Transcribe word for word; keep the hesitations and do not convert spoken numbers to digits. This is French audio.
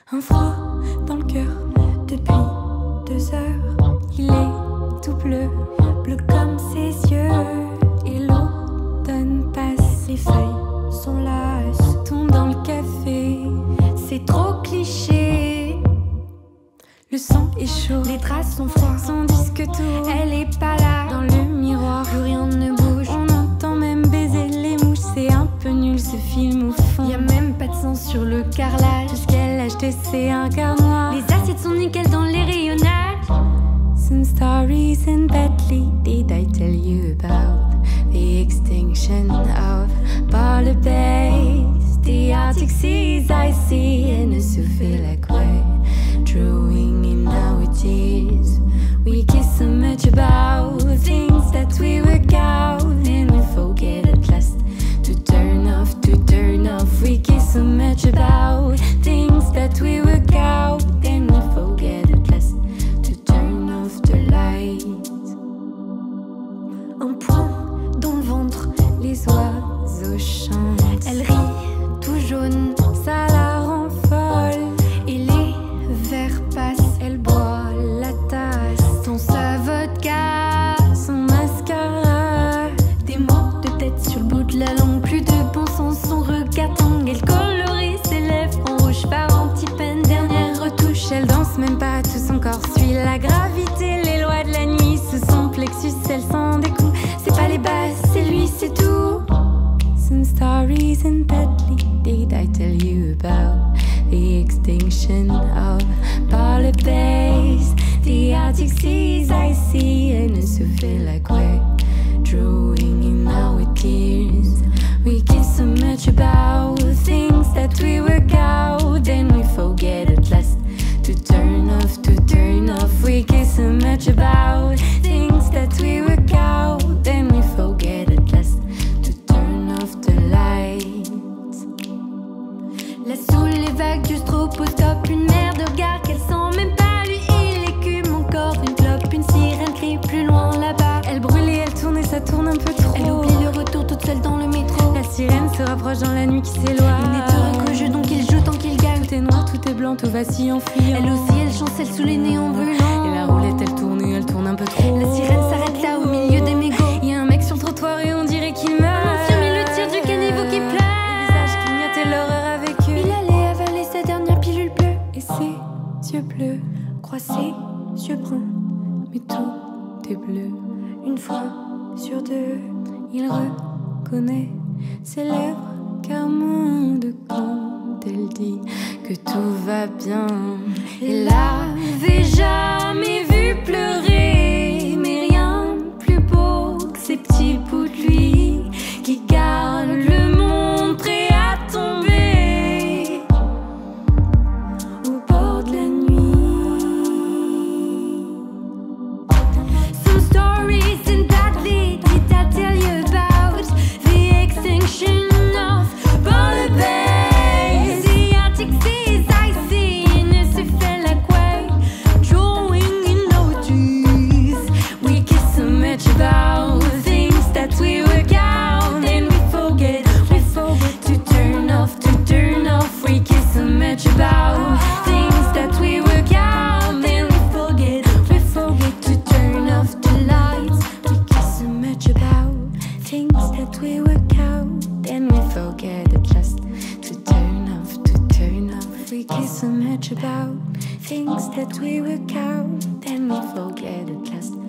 Un froid dans le cœur depuis deux heures. Il est tout bleu, bleu comme ses yeux. Et l'automne passe, les feuilles sont lasses, tombent dans le café. C'est trop cliché. Le sang est chaud, les traces sont froides, son disque tourne. Elle est pas là, dans le miroir, plus rien ne bouge. On entend même baiser les mouches, c'est un peu nul ce film au fond. Y'a même pas de sang sur le carrelage, tout ce qu'elle a acheté c'est un quart noir. Les assiettes sont nickel dans les rayonnages. Some stories in Bentley, did I tell you about the extinction of Polar Bears? The Arctic seas I see in a Sufilic way, drawing in our tears. We kiss so much about things that we work out, and we forget at last to turn off, to turn off. We kiss so much about things that we work out, and we forget at last to turn off the lights. Un point dans le ventre, les oiseaux chantent. Elle rit tout jaune, ça la rend folle. Et les verres passent, elle boit la tasse. Dans sa vodka, son mascara. Des mots de tête sur le bout de la langue, plus de bon sens, son regard tangue. Elle colorie ses lèvres en rouge par un petit peine. Dernière retouche, elle danse même pas, tout son corps suit la gravité. Les lois de la nuit sous son plexus, elle sent des coups. C'est pas les basses, c'est lui, c'est tout. Some stories in Bentley, did I tell you about the extinction of Polar Bears? The Arctic seas I see in a Sufilic way, drawing in our tears. We kiss so much about things that we work out, then we forget at last to turn off, to turn off. We kiss so much about things that we work out, then we forget at last to turn off the lights. Là sous les vagues du stropostop, une mer de regard qu'elle sent même pas lui. Il écume encore une clope, une sirène crie plus loin là-bas. Elle brûle et elle tourne et ça tourne un peu trop. Elle oublie le retour toute seule dans le métro. La sirène se rapproche dans la nuit qui s'éloigne. Il n'est heureux qu'au jeu donc il joue tant qu'il gagne. Tout est noir, tout est blanc, tout vacille en fuyant. Elle aussi elle chancelle sous les néons brûlants. Et la roulette elle tourne et elle tourne un peu trop. La sirène s'arrête là au milieu des mégots. Y'a un mec sur le trottoir et on dirait qu'il meurt. Un infirmier le tire du caniveau qui pleure. Les visages clignotent et l'horreur avec eux. Il allait avaler sa dernière pilule bleue. Et ses yeux bleus croient ses yeux bruns, mais tout est bleu. Une fois sur deux, il reconnaît ses lèvres, car moins de quand elle dit que tout va bien. Elle l'avait jamais vu pleurer, mais rien de plus beau que ces petits bouts de lui qui gardent le monde prêt à tomber au bord de la nuit. Some stories in Bentley, did I tell you about the extinction of Polar Bears? The Arctic seas I see in a Sufilic way, drawing in our tears. We kiss so much about things that we work out, and we forget, we forget to turn off, to turn off. We kiss so much about things that we work out, and we forget, we forget to turn off the lights. We kiss so much about things that we work out, and we forget at last to turn off, to turn off. We kiss so much about things that we work out, then we forget at last